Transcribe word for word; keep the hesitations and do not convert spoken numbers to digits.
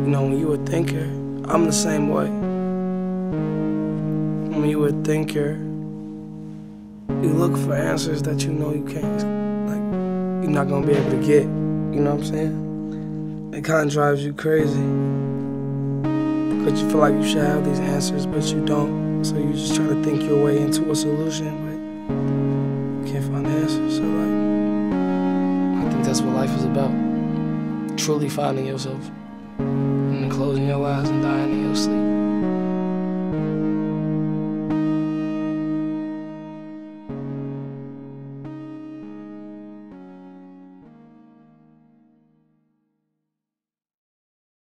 You know, when you're a thinker, I'm the same way. When you're a thinker, you look for answers that you know you can't, like, you're not gonna be able to get. You know what I'm saying? It kind of drives you crazy. Because you feel like you should have these answers, but you don't. So you just try to think your way into a solution, but you can't find the answers. So, like, I think that's what life is about. Truly finding yourself. And then closing your eyes and dying in your sleep.